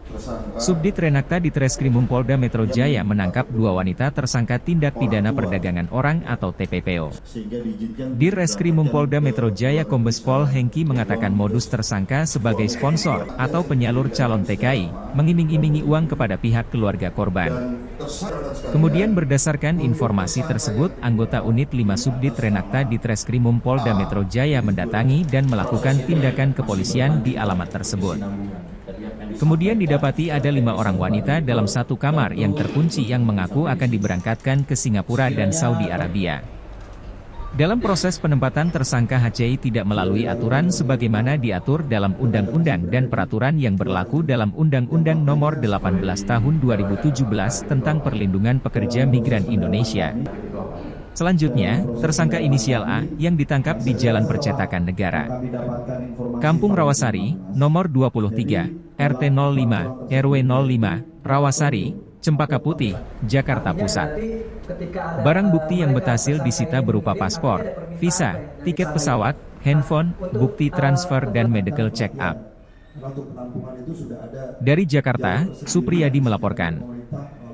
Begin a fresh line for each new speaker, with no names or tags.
Subdit Renakta Ditreskrimum Polda Metro Jaya menangkap 2 wanita tersangka tindak pidana perdagangan orang atau TPPO. Di Reskrimum Polda Metro Jaya Kombes Pol Hengki mengatakan modus tersangka sebagai sponsor atau penyalur calon TKI, mengiming-imingi uang kepada pihak keluarga korban. Kemudian berdasarkan informasi tersebut, anggota unit 5 Subdit Renakta Ditreskrimum Polda Metro Jaya mendatangi dan melakukan tindakan kepolisian di alamat tersebut. Kemudian didapati ada 5 orang wanita dalam satu kamar yang terkunci yang mengaku akan diberangkatkan ke Singapura dan Saudi Arabia. Dalam proses penempatan tersangka HCI tidak melalui aturan sebagaimana diatur dalam undang-undang dan peraturan yang berlaku dalam Undang-Undang Nomor 18 Tahun 2017 tentang Perlindungan Pekerja Migran Indonesia. Selanjutnya, tersangka inisial A yang ditangkap di Jalan Percetakan Negara, Kampung Rawasari, nomor 23, RT 05, RW 05, Rawasari, Cempaka Putih, Jakarta Pusat. Barang bukti yang berhasil disita berupa paspor, visa, tiket pesawat, handphone, bukti transfer dan medical check-up. Dari Jakarta, Supriyadi melaporkan.